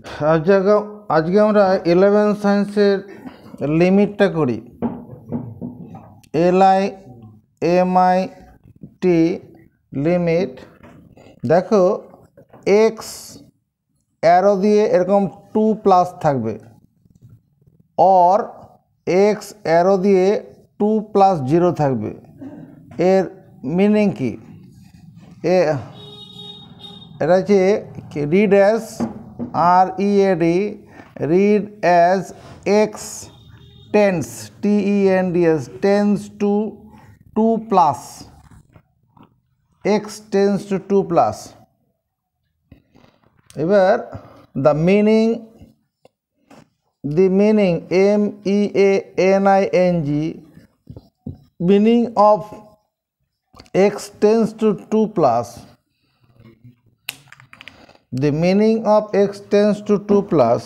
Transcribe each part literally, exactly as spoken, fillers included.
आज आज के আমরা इलेवन সায়েন্সের লিমিটটা করি। L I M I T limit. দেখো এক্স অ্যারো দিয়ে এরকম টু প্লাস থাকবে, और এক্স অ্যারো দিয়ে টু প্লাস জিরো থাকবে। এর মিনিং কি? এ এটা হচ্ছে read as R E A D, read as x tends T E N D S tends to two plus, x tends to two plus. এবার the meaning the meaning M E A N I N G, meaning of x tends to two plus, the meaning of x tends to two plus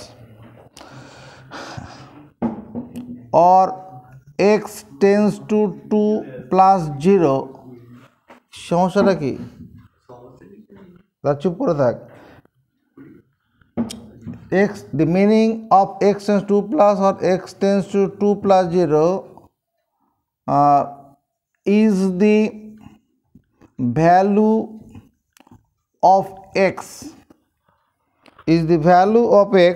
or x tends to two plus zero সমস্যাটা কি? তা চুপ করে থাক। X, the meaning of x tends to two plus or x tends to two plus zero uh, is the value of x, is the value of x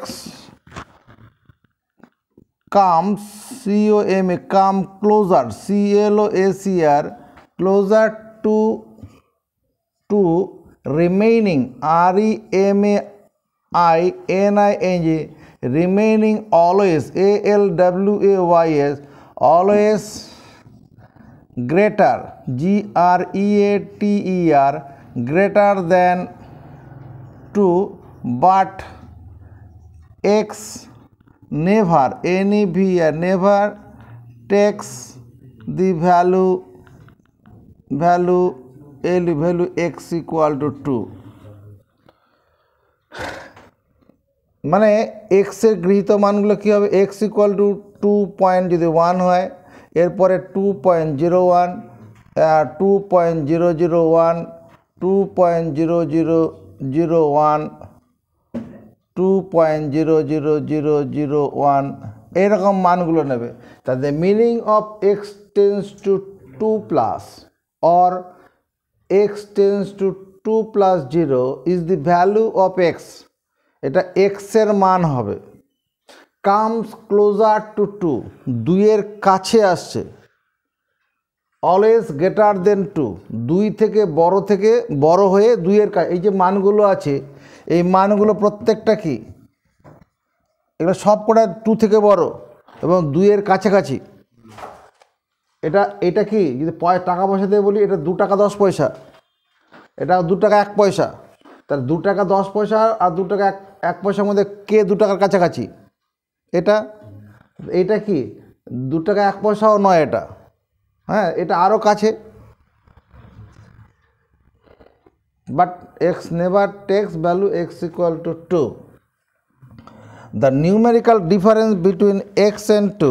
comes C O M A come closer C L O S E R closer to to remaining R E M A I N I N G remaining always A L W A Y S always greater G R E A T E R greater than two, but x never N E V R never takes the value value L value x equal to two। মানে এক্সের গৃহীত মানগুলো কী হবে? X equal to two point যদি one হয়, এরপরে two point zero one, two point zero zero one, two point zero zero zero one, two point zero zero zero zero one, এরকম মানগুলো নেবে। তাতে meaning of x tends to two plus or x tends to two plus zero is the value of x, এটা এক্সের মান হবে। Comes closure to two, দুইয়ের কাছে আসছে। অলওয়েজ গ্রেটার দেন টু, দুই থেকে বড় থেকে বড় হয়ে দুইয়ের কাছে। এই যে মানগুলো আছে, এই মানগুলো প্রত্যেকটা কি? এগুলো সব কটা টু থেকে বড় এবং দুইয়ের কাছাকাছি। এটা এটা কি যদি টাকা পয়সা দিয়ে বলি, এটা দু টাকা দশ পয়সা, এটা দু টাকা এক পয়সা। তাহলে দু টাকা দশ পয়সা আর দু টাকা এক এক পয়সার মধ্যে কে দু টাকার কাছাকাছি? এটা। এটা কি দু টাকা এক পয়সাও নয় এটা, হ্যাঁ এটা আরও কাছে। But x never takes value x equal to two. The numerical difference between x and two,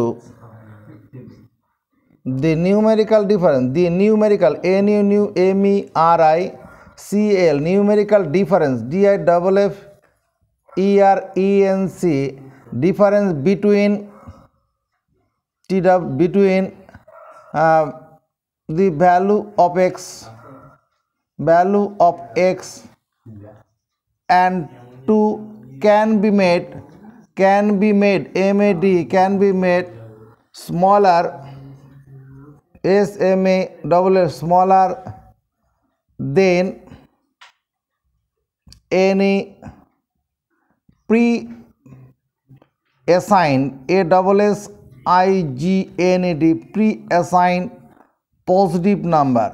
the numerical difference, the numerical N U N M E R I C L, numerical difference D I F F E R E N C, difference between T W between uh, the value of x, value of x and two can be made, can be made M A D can be made smaller S M A double S smaller than any pre-assigned A double S I G N A D pre-assigned positive number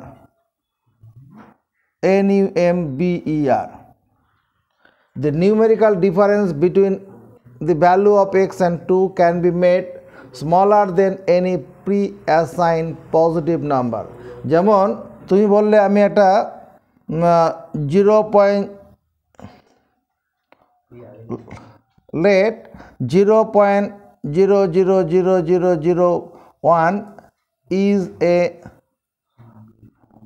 N U M B E R. The numerical difference between the value of x and two can be made smaller than any pre-assigned positive number. যেমন তুমি বললে আমি একটা zero point late zero point zero zero zero zero zero one is a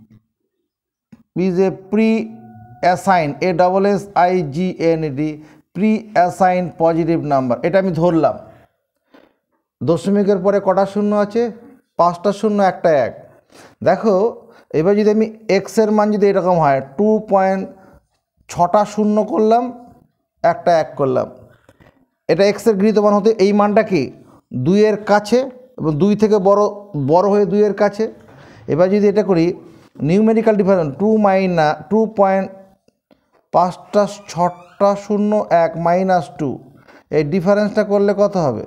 is a pre-assigned A double S I G N D pre assign positive number, এটা আমি ধরলাম। দশমিকের পরে কটা শূন্য আছে? পাঁচটা শূন্য, একটা এক। দেখো এবার যদি আমি এক্সের মান যদি এরকম হয়, টু পয়েন্ট ছটা শূন্য করলাম, একটা এক করলাম, এটা এক্সের গৃহীত মান হতে এই মানটা কি দুইয়ের কাছে এবং দুই থেকে বড় বড় হয়ে দুইয়ের কাছে। এবার যদি এটা করি numerical difference two minus two point পাঁচটা ছটা শূন্য এক মাইনাস টু, এই ডিফারেন্সটা করলে কত হবে?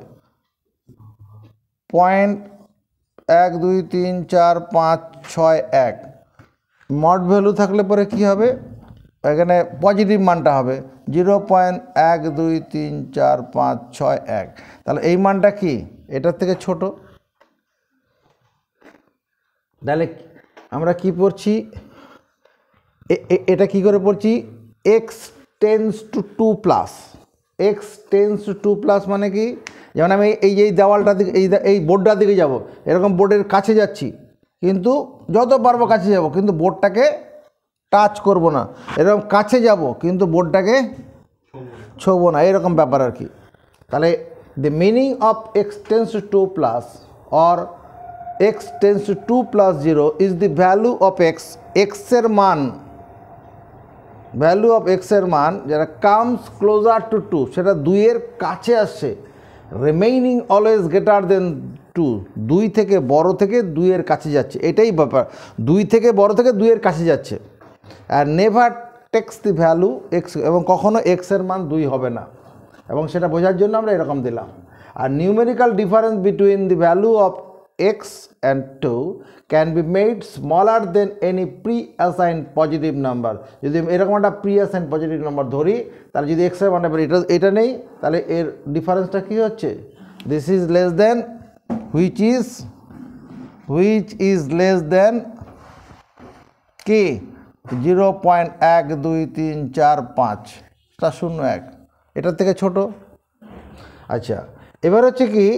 পয়েন্ট এক দুই তিন চার পাঁচ ছয় এক। মড ভ্যালু থাকলে পরে কি হবে? এখানে পজিটিভ মানটা হবে জিরো পয়েন্ট এক দুই তিন চার পাঁচ ছয় এক। তাহলে এই মানটা কি এটার থেকে ছোট। তাহলে আমরা কি পড়ছি? এটা কি করে পড়ছি? X tends to two plus, x tends to two plus মানে কি? যেমন আমি এই যে দেওয়ালটার দিকে এই এই বোর্ডটার দিকে যাব, এরকম বোর্ডের কাছে যাচ্ছি, কিন্তু যত পারবো কাছে যাব, কিন্তু বোর্ডটাকে টাচ করব না। এরকম কাছে যাব কিন্তু বোর্ডটাকে ছোঁবো না, এরকম ব্যাপার আর কি। তাহলে the meaning of x tends to two plus or x tends to two plus zero is the value of x, এক্সের মান, ভ্যালু অফ এক্সের মান যেটা কামস ক্লোজার টু টু, সেটা দুইয়ের কাছে আসছে, remaining always greater than two, দুই থেকে বড় থেকে দুইয়ের কাছে যাচ্ছে, এটাই ব্যাপার। দুই থেকে বড় থেকে দুইয়ের কাছে যাচ্ছে। আর never takes the value x, এবং কখনো এক্সের মান দুই হবে না, এবং সেটা বোঝার জন্য আমরা এরকম দিলাম। আর numerical difference between the value of x and two can be made smaller than any pre assign positive number. যদি এরকম একটা প্রি অ্যাসাইন পজিটিভ নাম্বার ধরি, তাহলে যদি এক্সের মানে এটা এটা নেই, তাহলে এর ডিফারেন্সটা কী হচ্ছে? This is less than which is which is less than কি জিরো পয়েন্ট এক দুই তিন চার পাঁচটা শূন্য এক, এটার থেকে ছোট। আচ্ছা, এবার হচ্ছে কি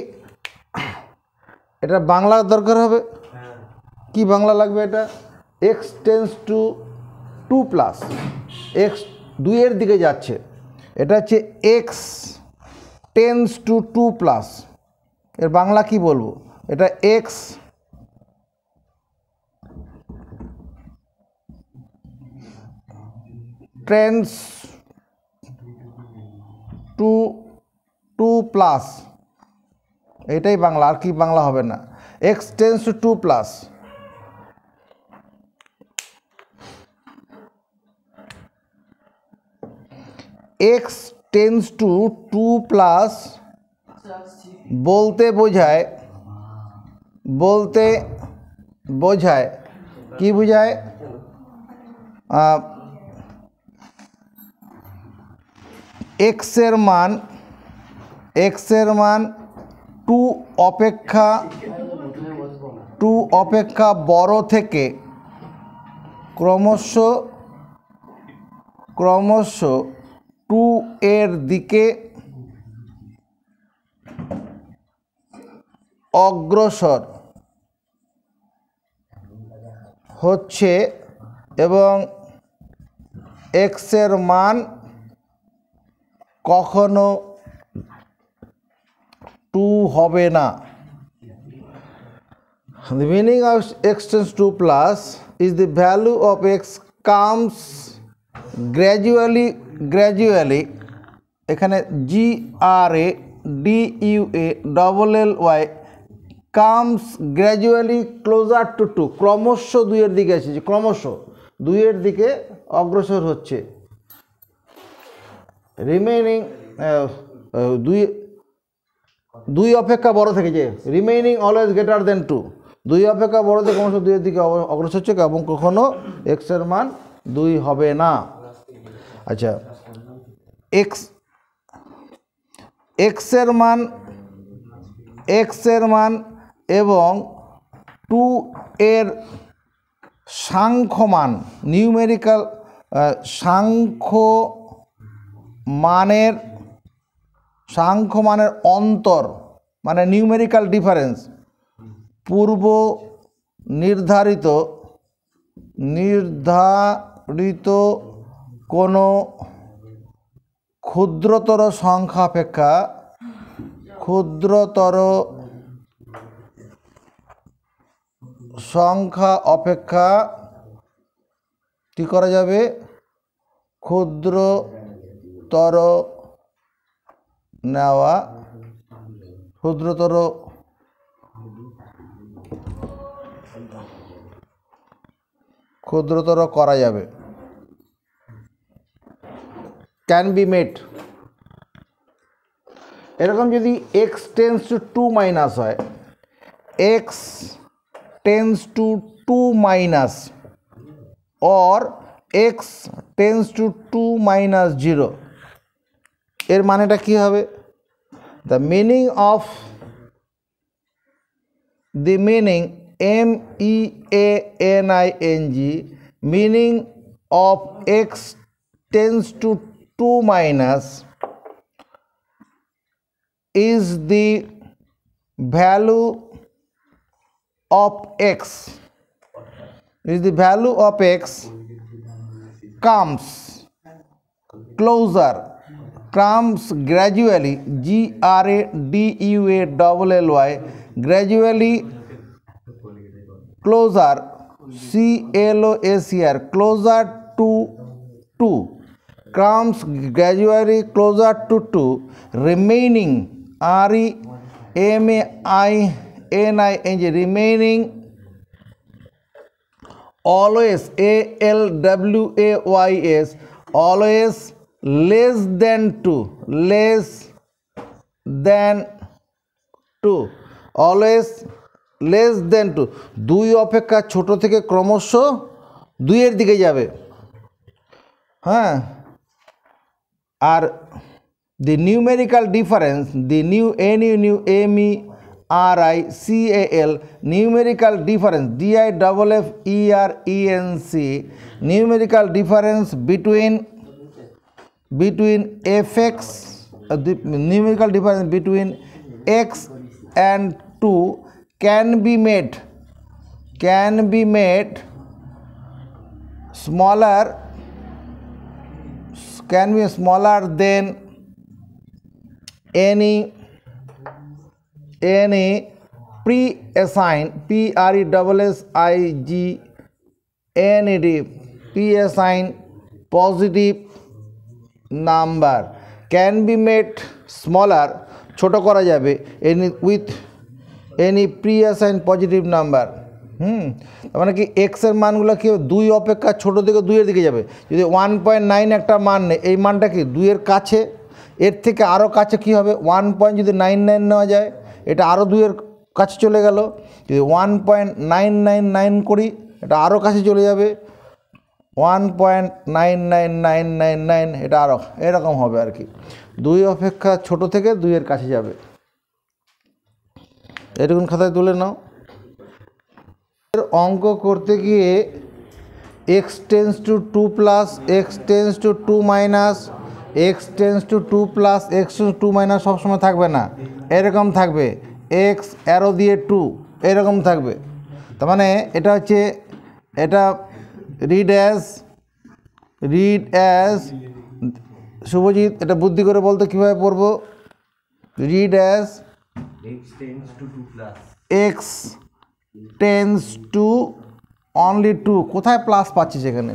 এটা বাংলা দরকার হবে। কি বাংলা লাগবে? এটা x tends to two plus, x দুইয়ের দিকে যাচ্ছে, এটা হচ্ছে x tends to two plus. এর বাংলা কি বলবো? এটা x tends to two plus, এটাই বাংলা, আর কি বাংলা হবে না। X tends to two plus, x tends to two plus বলতে বোঝায়, বলতে বোঝায় কি বোঝায়? এক্সের মান, এক্সের মান টু অপেক্ষা টু অপেক্ষা বড় থেকে ক্রমশ ক্রমশ টু এর দিকে অগ্রসর হচ্ছে, এবং এক্সের মান কখনো টু হবে না। The meaning of x tends to plus is the value of x comes gradually gradually এখানে G R A D U A double L Y comes gradually closer to two, ক্রমশ দুইয়ের দিকে এসেছে, ক্রমশ দুইয়ের দিকে অগ্রসর হচ্ছে। রিমেইনিং দুই দুই অপেক্ষা বড় থেকে, যে remaining always greater than two, দুই অপেক্ষা বড় থেকে ক্রমশ দুইয়ের দিকে অগ্রসর হচ্ছে, এবং কখনো এক্সের মান দুই হবে না। আচ্ছা, এক্স এক্সের মান এক্সের মান এবং টু এর সাংখ্যমান, নিউমেরিক্যাল সাংখ্য মানের সাংখ্যমানের অন্তর মানে নিউমেরিক্যাল ডিফারেন্স পূর্ব নির্ধারিত নির্ধারিত কোনো ক্ষুদ্রতর সংখ্যা অপেক্ষা ক্ষুদ্রতর সংখ্যা অপেক্ষা কি করা যাবে, ক্ষুদ্রতর নেওয়া ক্ষুদ্রতর ক্ষুদ্রতর করা যাবে, ক্যান বি মেড। এরকম যদি x tends to two minus হয়, x tends to two minus or x tends to two minus zero, এর মানেটা কী হবে? The meaning of the meaning M E A N I N G meaning of x tends to two minus is the value of x is the value of x comes closer comes gradually G R A D U A L L Y gradually closer C L O S E R closer to two comes gradually closer to two remaining R E M A I N I N G remaining always A L W A Y S always less than two less than two always less than two, দুই অপেক্ষা ছোট থেকে ক্রমশ দুইয়ের দিকে যাবে। হ্যাঁ, আর the numerical difference the new N U new M E R I C A L numerical difference D I double F E R E N C numerical difference between between F X numerical difference between x and two can be made can be made smaller can be smaller than any any pre-assigned P R E S S I G N E D pre-assigned positive number can be made smaller ছোটো করা যাবে any with any pre assign positive number. হুম মানে কি এক্সের মানগুলো কি দুই অপেক্ষা ছোটো থেকে দুইয়ের দিকে যাবে। যদি ওয়ান পয়েন্ট নাইন একটা মান নেই, এই মানটা কি দুইয়ের কাছে, এর থেকে আরও কাছে কি হবে, ওয়ান পয়েন্ট যদি নাইন নাইন নেওয়া যায় এটা আরও দুইয়ের কাছে চলে গেল। যদি one point nine nine nine করি এটা আরও কাছে চলে যাবে, one point nine nine nine nine nine এটা আরও এরকম হবে আর কি, দুই অপেক্ষা ছোটো থেকে দুইয়ের কাছে যাবে। এরকম খাতায় তুলে নাও। এর অঙ্ক করতে গিয়ে x tends to two plus x tends to two minus x tends to two plus x two minus সবসময় থাকবে না, এরকম থাকবে এক্স অ্যারো দিয়ে টু এরকম থাকবে। তার মানে এটা হচ্ছে এটা read as read as Subhajit এটা বুদ্ধি করে বলতে কীভাবে পড়বো, read as x tends to two plus x tends to only two কোথায় প্লাস পাচ্ছিস এখানে,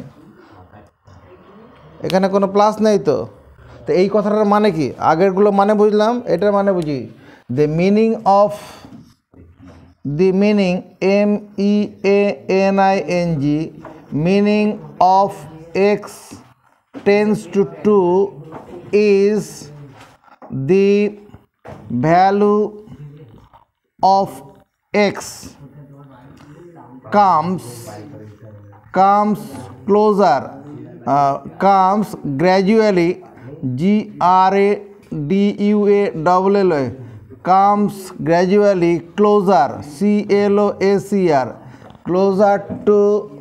এখানে কোনো প্লাস নেই তো। তো এই কথাটার মানে কি, আগেরগুলো মানে বুঝলাম, এটার মানে বুঝি the meaning of the meaning M E A N I N G meaning of x tends to two is the value of x comes comes closer uh, comes gradually G R A D U A L L Y comes gradually closer C L O S E R closer to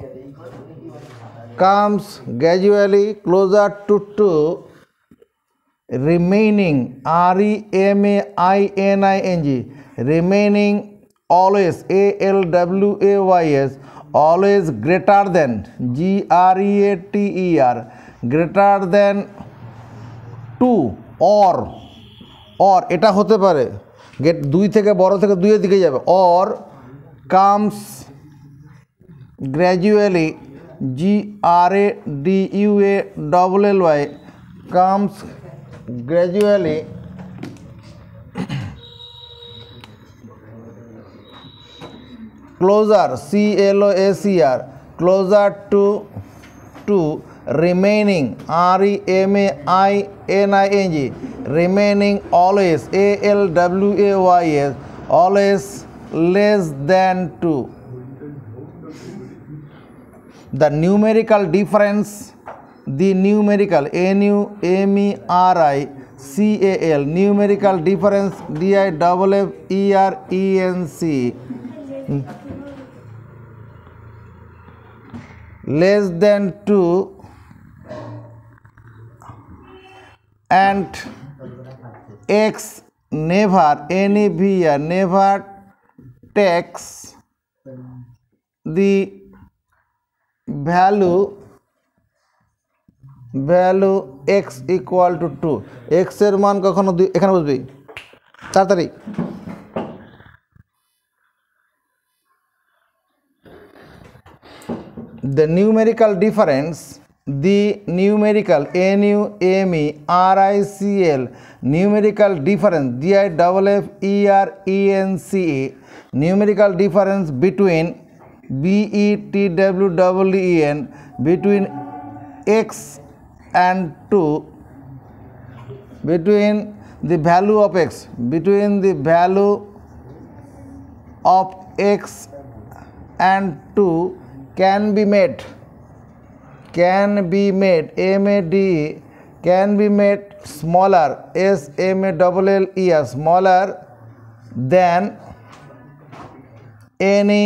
comes gradually closer to two remaining R E M A I N I N G remaining always A L W A Y S always greater than G R E A T E R greater than two or or এটা হতে পারে gate দুই থেকে বড় থেকে দুইয়ের দিকে যাবে or comes gradually G R A D U A double L Y comes gradually closer C L O S E R closer to to remaining R E M A I N I N G remaining always A L W A Y S always less than two. The numerical difference the numerical N U M E R I C A L numerical difference D I F F E R E N C less than two and x never any via never takes the value value x equal to two x এর মান কখনো এখানে বসবে তাড়াতাড়ি the numerical difference the numerical N U M E R I C L numerical difference D I F F E R E N C E numerical difference between B E T W E E N between x and two between the value of x between the value of x and two can be made can be made M A D E can be made smaller S M A L L E R smaller than any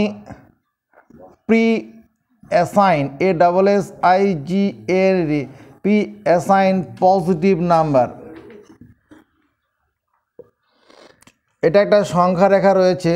pre-assigned A S S I G A D pre-assigned positive number এটা একটা সংখ্যা রেখা রয়েছে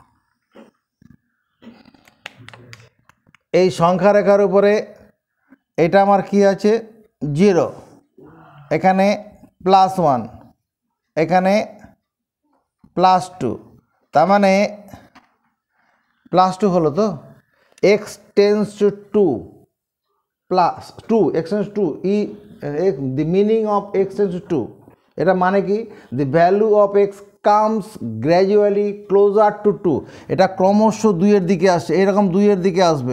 এই সংখ্যা রেখার উপরে এটা আমার কি আছে জিরো এখানে প্লাস ওয়ান এখানে প্লাস টু তার মানে প্লাস টু হলো তো x tends to two plus two x tends to ই the meaning of x tends to two এটা মানে কি the value of x comes gradually closer to two এটা ক্রমশ দুইয়ের দিকে আসছে এরকম দুইয়ের দিকে আসবে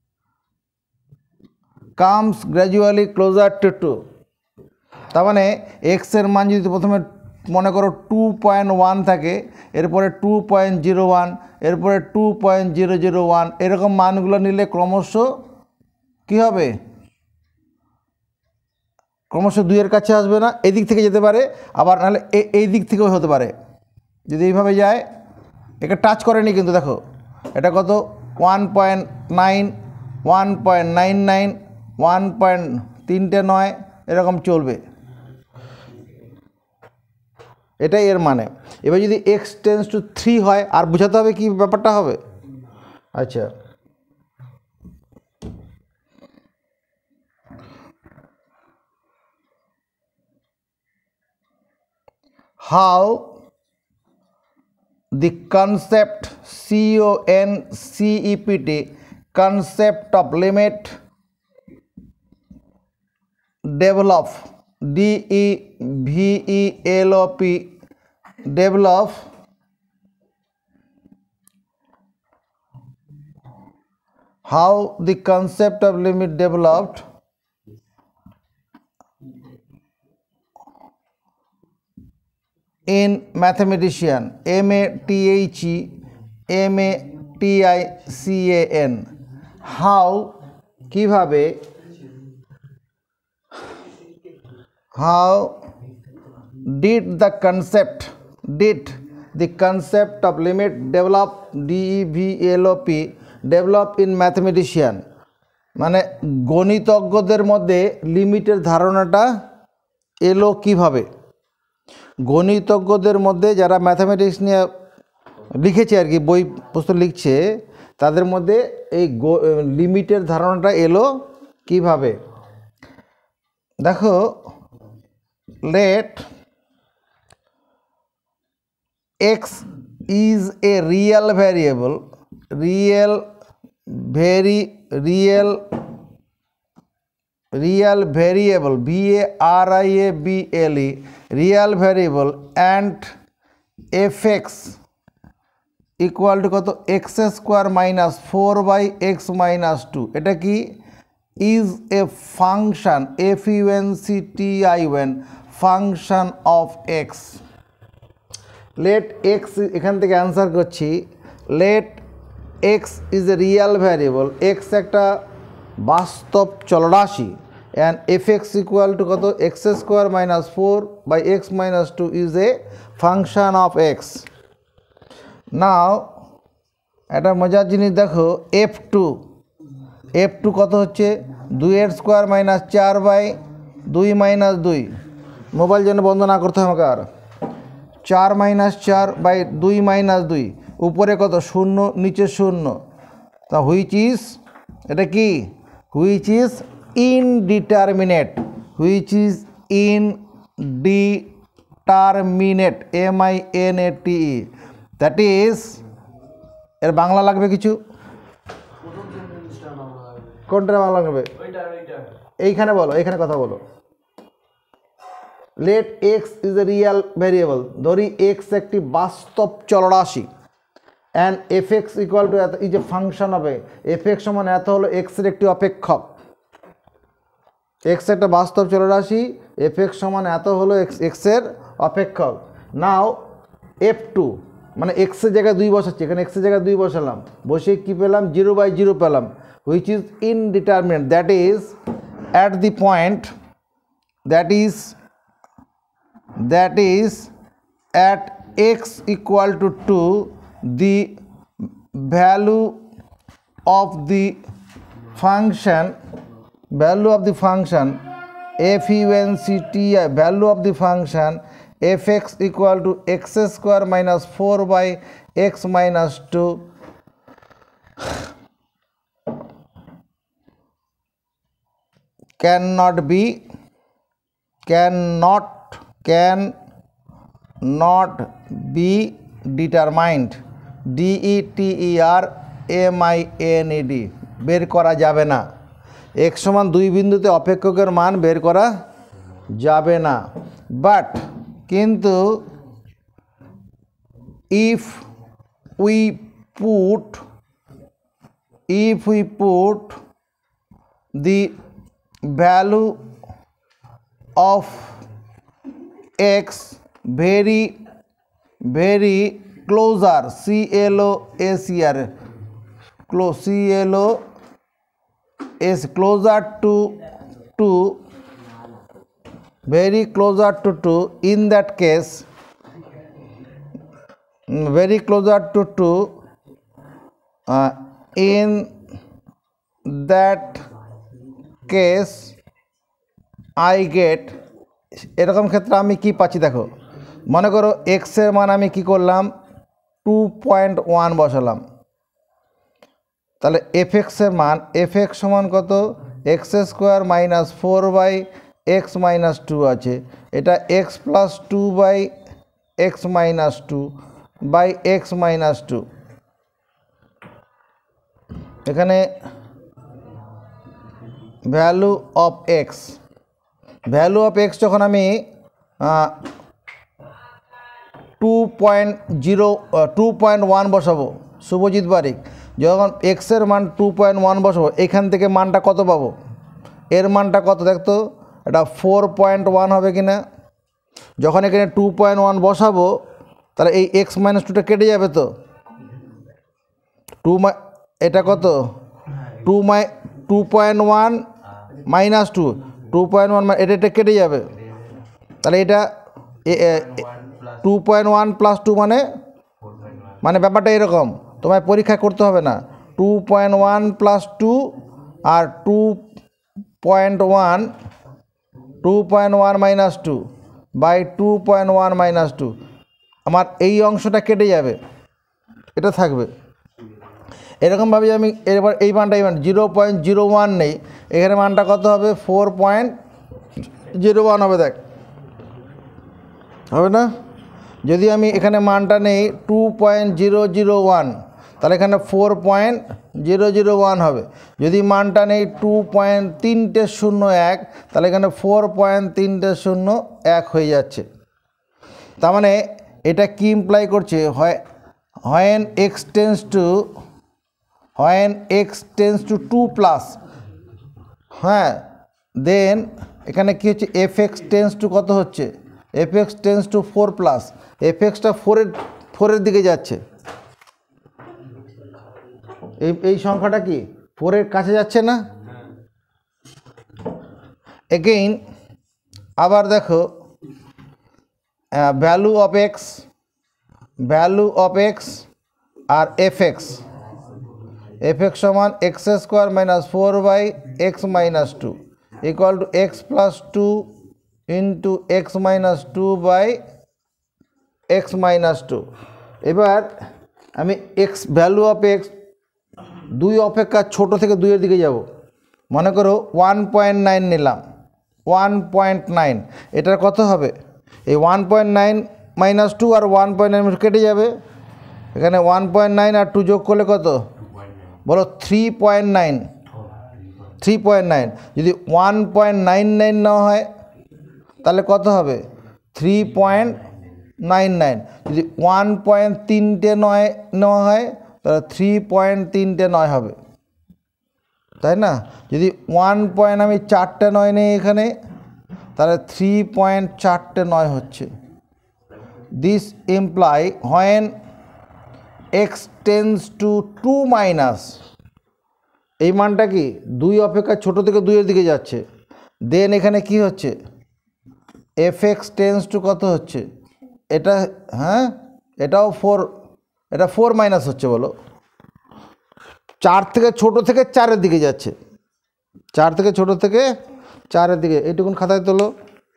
comes gradually closer to two তার মানে এক্সের মান যদি প্রথমে মনে করো টু পয়েন্ট ওয়ান থাকে এরপরে টু পয়েন্ট জিরো ওয়ান এরপরে two point zero zero one এরকম মানগুলো নিলে ক্রমশ কী হবে ক্রমশ দুইয়ের কাছে আসবে না এদিক থেকে যেতে পারে আবার নাহলে এই দিক থেকেও হতে পারে যদি এইভাবে যায় এটা টাচ করেনি কিন্তু দেখো এটা কত one point nine one point nine nine one point তিনটে নয় এরকম চলবে এটাই এর মানে এবার যদি এক্স টেন্স টু থ্রি হয় আর বোঝাতে হবে কি ব্যাপারটা হবে আচ্ছা how the concept C O N C E P T concept of limit develop D E V E L O P develop how the concept of limit developed in mathematician M A T H E M A T I C A N how কিভাবে how did the concept did the concept of limit develop D E V L O P develop in mathematician মানে গণিতজ্ঞদের মধ্যে লিমিটের ধারণাটা এলো কিভাবে গণিতজ্ঞদের মধ্যে যারা mathematics নিয়ে লিখেছে আর কি বই পুস্তক লিখছে তাদের মধ্যে এই লিমিটের ধারণাটা এলো কিভাবে দেখো let x is a real variable, real very real real variable, v a r i a b l e, real variable, and fx equal to কত x square minus four by x minus two, এটা কি is a function, f u n c t i o n, function of x. let x, এখান থেকে answer করছি, let x is a real variable, x একটা বাস্তব চলরাশি, and fx equal to কত x square minus four by x minus two is a function of x. নাও একটা মজার জিনিস দেখো, এফ টু এফ টু কত হচ্ছে দুই এর স্কোয়ার মাইনাস চার বাই দুই মাইনাস দুই, মোবাইল জন্য বন্ধ না করতে হবে আমাকে, আর চার মাইনাস চার বাই দুই মাইনাস দুই, উপরে কত শূন্য নিচে শূন্য, তা হুইচ ইজ এটা কি which is indeterminate, which is indeterminate, M I N A T E, that is, এর বাংলা লাগবে কিছু, কোনটা বাংলা লাগবে এইখানে বলো, এইখানে কথা বলো। let x is a real variable, ধরি x একটি বাস্তব চলরাশি, and fx equal to এত is a function of a, fx সমান এত হলো x এর একটি অপেক্ষক, x একটা বাস্তব চলরাশি, fx সমান এত হলো x x এর অপেক্ষক। নাও এফ টু মানে x এর জায়গায় দুই বসাচ্ছি, এখানে x এর জায়গায় দুই বসালাম, বসে কি পেলাম জিরো বাই জিরো পেলাম, which is indeterminate, that is at the point, that is that is at x equal to two, the value of the function, value of the function f u n c t i, value of the function fx equal to x square minus four by x minus two cannot be cannot can not be determined, d e t e r m i n e d, বের করা যাবে না, x সমান দুই বিন্দুতে অপেক্ষকের মান বের করা যাবে না, বাট কিন্তু if we put if we put the value of x very very closer, c l o s e r, close, c l o s, closer to two, very closer to two, in that case very closer to two, uh, in that case I get, এরকম ক্ষেত্রে আমি কি পাচ্ছি দেখো, মনে করো x এর মান আমি কি করলাম টু পয়েন্ট ওয়ান বসালাম, তাহলে এফ এক্স এর মান এফ এক্স সমান কত x square minus four by x minus two আছে, এটা x plus two by x minus two by x minus two, এখানে value of x, value of x যখন আমি two point zero two point one বসাবো, শুভজিৎ বারিক, যখন এক্সের মান two point one বসাবো, এখান থেকে মানটা কত পাবো, এর মানটা কত দেখতো, এটা ফোর পয়েন্ট ওয়ান হবে কি না, যখন এখানে টু পয়েন্ট ওয়ান বসাবো তাহলে এই এক্স মাইনাস টুটা কেটে যাবে, তো টু এটা কত two my two point one minus two, two point one এটা এটা কেটে যাবে, তাহলে এটা two point one plus two মানে মানে ব্যাপারটা এরকম, তোমায় পরীক্ষা করতে হবে না, two point one plus two আর two point one two point one minus two by two point one minus two, আমার এই অংশটা কেটে যাবে, এটা থাকবে। এরকমভাবে আমি এবার এই মানটা এই মান জিরো পয়েন্ট জিরো ওয়ান নেই, এখানে মানটা কত হবে ফোর পয়েন্ট জিরো ওয়ান হবে, দেখ হবে না? যদি আমি এখানে মানটা নেই two point zero zero one, তাহলে এখানে four point zero zero one হবে। যদি মানটা নেই টু পয়েন্ট তিনটে শূন্য এক, তাহলে এখানে ফোর পয়েন্ট তিনটে শূন্য এক হয়ে যাচ্ছে। তার মানে এটা কি ইমপ্লাই করছে, হয় when x tends to when x tends to two plus, হ্যাঁ, দেন এখানে কী হচ্ছে, এফ এক্স টেন্স টু কত হচ্ছে, F x tends to four plus, F এক্সটা ফোরের ফোরের দিকে যাচ্ছে। এই এই সংখ্যাটা কি ফোরের কাছে যাচ্ছে না? এগেইন আবার দেখো, value of x value of x আর এফ এক্স এফ এক্স সমান x square minus four by x minus two equal to x plus two into x minus two by x minus two. এবার আমি x value of x দুই অপেক্ষা ছোটো থেকে দুইয়ের দিকে যাব। মনে করো ওয়ান পয়েন্ট নাইন নিলাম, ওয়ান পয়েন্ট নাইন, এটার কত হবে, এই one point nine minus two আর ওয়ান পয়েন্ট নাইন কেটে যাবে। এখানে ওয়ান পয়েন্ট নাইন আর টু যোগ করলে কত বলো, three point nine three point nine যদি ওয়ান পয়েন্ট নাইন নাইন নেওয়া হয় তাহলে কত হবে, থ্রি পয়েন্ট নাইন নাইন। যদি ওয়ান পয়েন্ট তিনটে নয় নেওয়া হয় তাহলে থ্রি পয়েন্ট তিনটে নয় হবে, তাই না? যদি ওয়ান পয়েন্ট আমি চারটে নয় নেই এখানে, তাহলে থ্রি পয়েন্ট চারটে নয় হচ্ছে। This imply when x tends to two minus, এই মানটা কি দুই অপেক্ষা ছোটো থেকে দুইয়ের দিকে যাচ্ছে। দেন এখানে কি হচ্ছে, এফ এক্স টেন্স টু কত হচ্ছে, এটা হ্যাঁ এটাও ফোর, এটা ফোর মাইনাস হচ্ছে, বলো চার থেকে ছোটো থেকে চারের দিকে যাচ্ছে, চার থেকে ছোটো থেকে চারের দিকে। এইটুকুন খাতায় তোলো।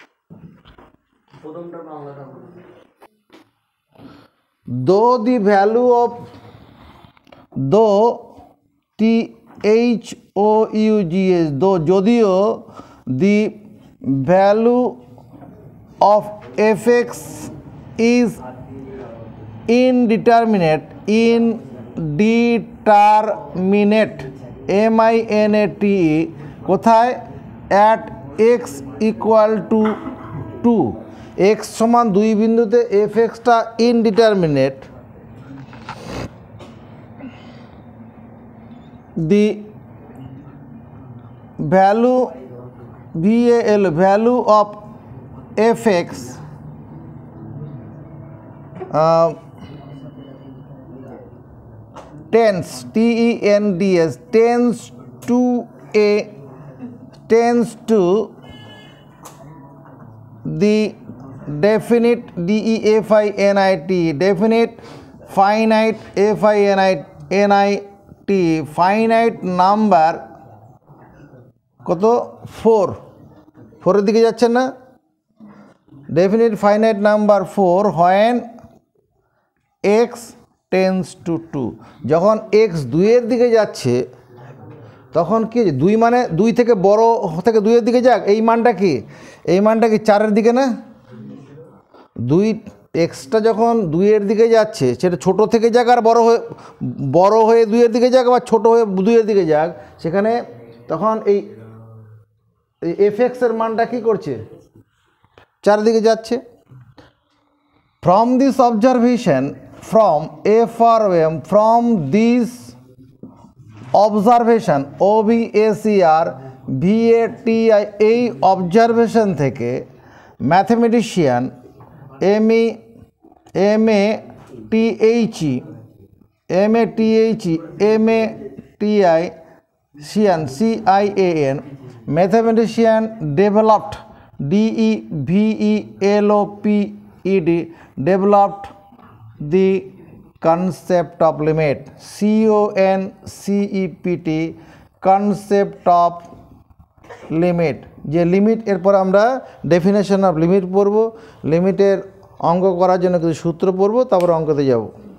দো দি value of though T H O U G H S though the value of F x is indeterminate indeterminate M I N A T E কোথায়, at x equal to two, এক্স সমান দুই বিন্দুতে এফ এক্সটা ইনডিটারমিনেট, the value V A L value of F x tends T E N D S tends to a tends to the definite D E F I N I T definite finite F I N I N I T finite number কত, four, ফোরের দিকে যাচ্ছে না? definite finite number four when x tends to two, যখন x দুইয়ের দিকে যাচ্ছে তখন কি, দুই মানে দুই থেকে বড় থেকে দুইয়ের দিকে যাক, এই মানটা কি, এই মানটা কি চারের দিকে না? দুই এক্সটা যখন দুইয়ের দিকে যাচ্ছে, সেটা ছোট থেকে যাক আর বড় হয়ে বড় হয়ে দুইয়ের দিকে যাক বা ছোট হয়ে দুইয়ের দিকে যাক, সেখানে তখন এই এফ এক্সের মানটা কী করছে, চারদিকে যাচ্ছে। From this observation from F R M from this observation O B S E R V A T I, এই অবজারভেশন থেকে mathematician M E M A T H E M A T H E M A T I সিয়ান C I A N mathematician developed D E V E L O P E D developed the concept of limit C O N C E P T concept of limit, যে limit, এরপর আমরা definition of limit পড়ব, লিমিটের অঙ্ক করার জন্য কিছু সূত্র পড়ব, তারপর অঙ্কতে যাব।